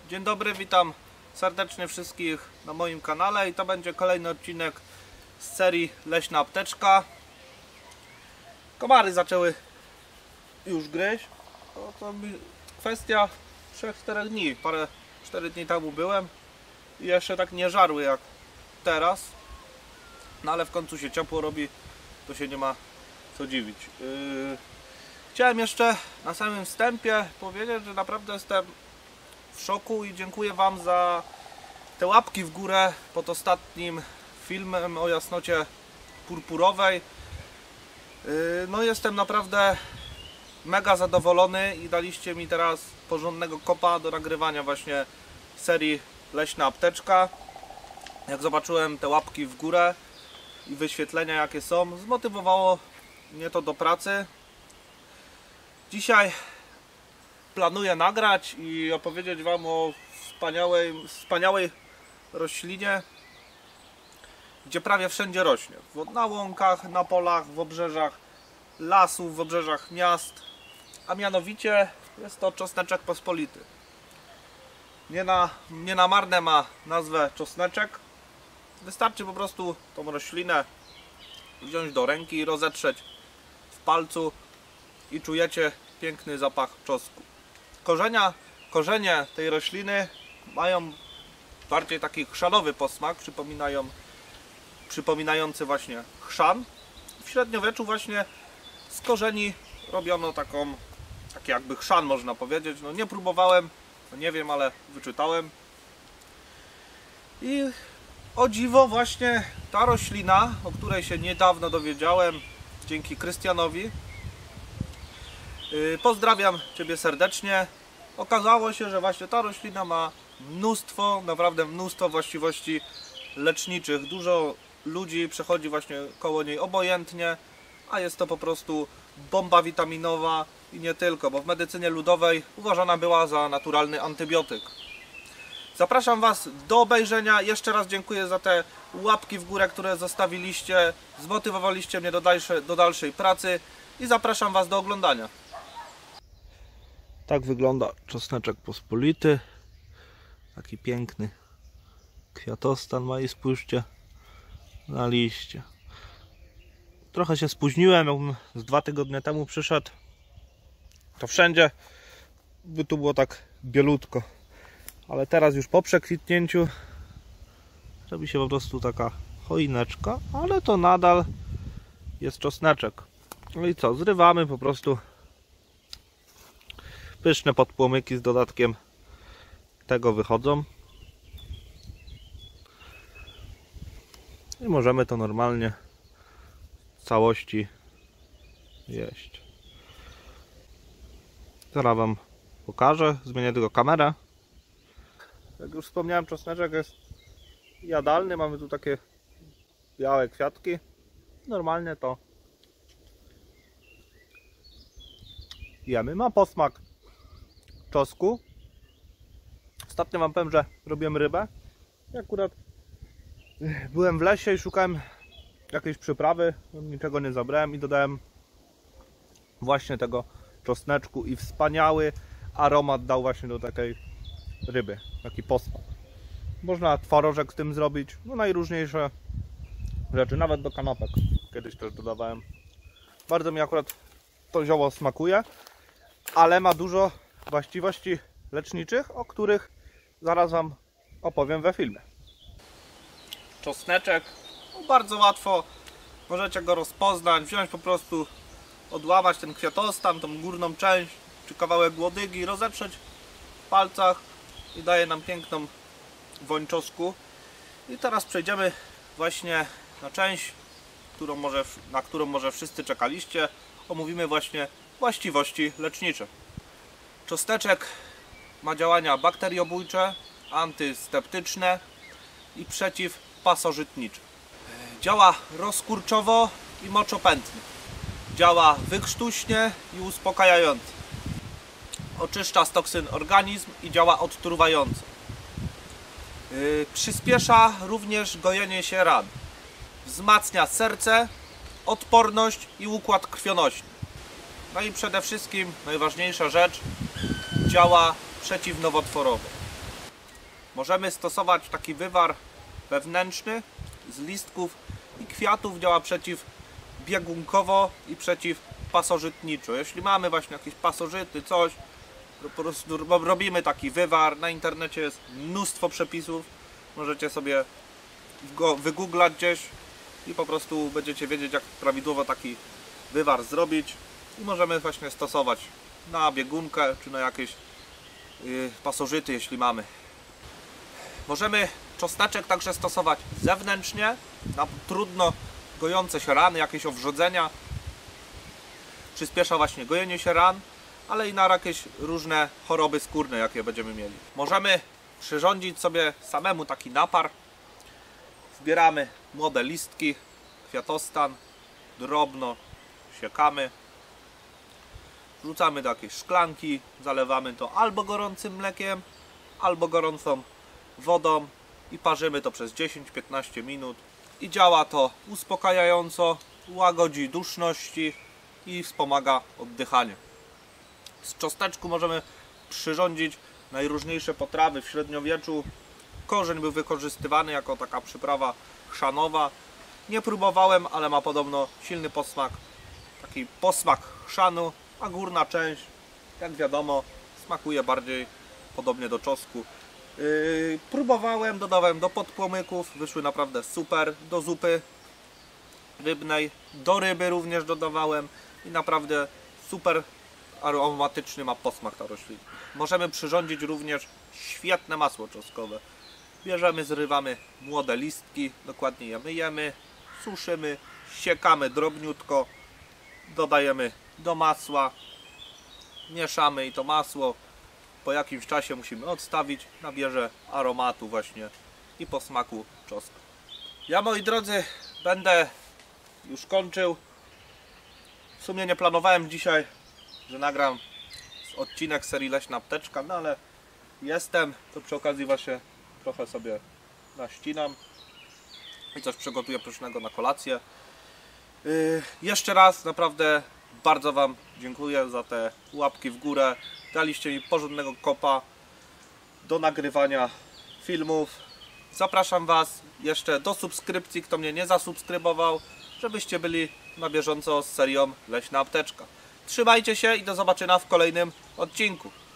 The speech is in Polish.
Dzień dobry, witam serdecznie wszystkich na moim kanale i to będzie kolejny odcinek z serii Leśna Apteczka. Komary zaczęły już gryźć. To kwestia 3-4 dni. 4 dni temu byłem i jeszcze tak nie żarły jak teraz. No ale w końcu się ciepło robi, to się nie ma co dziwić. Chciałem jeszcze na samym wstępie powiedzieć, że naprawdę jestem w szoku i dziękuję Wam za te łapki w górę pod ostatnim filmem o jasnocie purpurowej. No jestem naprawdę mega zadowolony i daliście mi teraz porządnego kopa do nagrywania właśnie serii Leśna Apteczka. Jak zobaczyłem te łapki w górę i wyświetlenia jakie są, zmotywowało mnie to do pracy. Dzisiaj planuję nagrać i opowiedzieć Wam o wspaniałej roślinie, gdzie prawie wszędzie rośnie. Na łąkach, na polach, w obrzeżach lasów, w obrzeżach miast, a mianowicie jest to czosneczek pospolity. Nie na marne ma nazwę czosneczek. Wystarczy po prostu tą roślinę wziąć do ręki i rozetrzeć w palcu i czujecie piękny zapach czosnku. Korzenie tej rośliny mają bardziej taki chrzanowy posmak, przypominający właśnie chrzan. W średniowieczu właśnie z korzeni robiono taki jakby chrzan, można powiedzieć. No nie próbowałem, no nie wiem, ale wyczytałem. I o dziwo właśnie ta roślina, o której się niedawno dowiedziałem dzięki Krystianowi. Pozdrawiam Ciebie serdecznie. Okazało się, że właśnie ta roślina ma naprawdę mnóstwo właściwości leczniczych. Dużo ludzi przechodzi właśnie koło niej obojętnie, a jest to po prostu bomba witaminowa i nie tylko, bo w medycynie ludowej uważana była za naturalny antybiotyk. Zapraszam Was do obejrzenia. Jeszcze raz dziękuję za te łapki w górę, które zostawiliście. Zmotywowaliście mnie do dalszej pracy i zapraszam Was do oglądania. Tak wygląda czosneczek pospolity. Taki piękny kwiatostan ma i spójrzcie na liście. Trochę się spóźniłem, jakbym z 2 tygodnie temu przyszedł, to wszędzie by tu było tak bielutko. Ale teraz już po przekwitnięciu robi się po prostu taka choineczka, ale to nadal jest czosneczek. No i co, zrywamy po prostu pyszne podpłomyki z dodatkiem tego wychodzą. I możemy to normalnie w całości jeść. Zaraz Wam pokażę, zmienię tylko kamerę. Jak już wspomniałem, czosneczek jest jadalny, mamy tu takie białe kwiatki. Normalnie to jemy. Ma posmak czosnku. Ostatnio Wam powiem, że robiłem rybę. I akurat byłem w lesie i szukałem jakiejś przyprawy, niczego nie zabrałem i dodałem właśnie tego czosneczku i wspaniały aromat dał właśnie do takiej ryby, taki posmak. Można twarożek z tym zrobić, no najróżniejsze rzeczy, nawet do kanapek kiedyś też dodawałem. Bardzo mi akurat to zioło smakuje, ale ma dużo właściwości leczniczych, o których zaraz Wam opowiem we filmie. Czosneczek, no bardzo łatwo możecie go rozpoznać, wziąć po prostu, odłamać ten kwiatostan, tą górną część, czy kawałek łodygi, rozetrzeć w palcach i daje nam piękną woń czosnku. I teraz przejdziemy właśnie na część, na którą może wszyscy czekaliście. Omówimy właśnie właściwości lecznicze. Czosneczek ma działania bakteriobójcze, antyseptyczne i przeciwpasożytnicze. Działa rozkurczowo i moczopędnie. Działa wykrztuśnie i uspokajająco. Oczyszcza z toksyn organizm i działa odtruwająco. Przyspiesza również gojenie się ran. Wzmacnia serce, odporność i układ krwionośny. No i przede wszystkim najważniejsza rzecz, działa przeciwnowotworowo. Możemy stosować taki wywar wewnętrzny z listków i kwiatów, działa przeciwbiegunkowo i przeciwpasożytniczo. Jeśli mamy właśnie jakieś pasożyty, coś, to po prostu robimy taki wywar. Na internecie jest mnóstwo przepisów, możecie sobie go wygooglać gdzieś i po prostu będziecie wiedzieć, jak prawidłowo taki wywar zrobić i możemy właśnie stosować na biegunkę czy na jakieś pasożyty, jeśli mamy. Możemy czosneczek także stosować zewnętrznie na trudno gojące się rany, jakieś owrzodzenia. Przyspiesza właśnie gojenie się ran, ale i na jakieś różne choroby skórne, jakie będziemy mieli. Możemy przyrządzić sobie samemu taki napar. Zbieramy młode listki, kwiatostan, drobno siekamy, wrzucamy do jakiejś szklanki, zalewamy to albo gorącym mlekiem, albo gorącą wodą i parzymy to przez 10-15 minut i działa to uspokajająco, łagodzi duszności i wspomaga oddychanie. Z czosneczku możemy przyrządzić najróżniejsze potrawy. W średniowieczu korzeń był wykorzystywany jako taka przyprawa chrzanowa. Nie próbowałem, ale ma podobno silny posmak, taki posmak chrzanu, a górna część, jak wiadomo, smakuje bardziej podobnie do czosnku. Próbowałem, dodawałem do podpłomyków, wyszły naprawdę super, do zupy rybnej, do ryby również dodawałem i naprawdę super aromatyczny ma posmak ta roślina. Możemy przyrządzić również świetne masło czosnkowe. Bierzemy, zrywamy młode listki, dokładnie je myjemy, suszymy, siekamy drobniutko, dodajemy do masła, mieszamy i to masło po jakimś czasie musimy odstawić, nabierze aromatu właśnie i posmaku czosnku. Ja, moi drodzy, będę już kończył. W sumie nie planowałem dzisiaj, że nagram odcinek serii Leśna Apteczka, no ale jestem, to przy okazji właśnie trochę sobie naścinam i coś przygotuję pysznego na kolację. Jeszcze raz naprawdę bardzo Wam dziękuję za te łapki w górę. Daliście mi porządnego kopa do nagrywania filmów. Zapraszam Was jeszcze do subskrypcji, kto mnie nie zasubskrybował, żebyście byli na bieżąco z serią Leśna Apteczka. Trzymajcie się i do zobaczenia w kolejnym odcinku.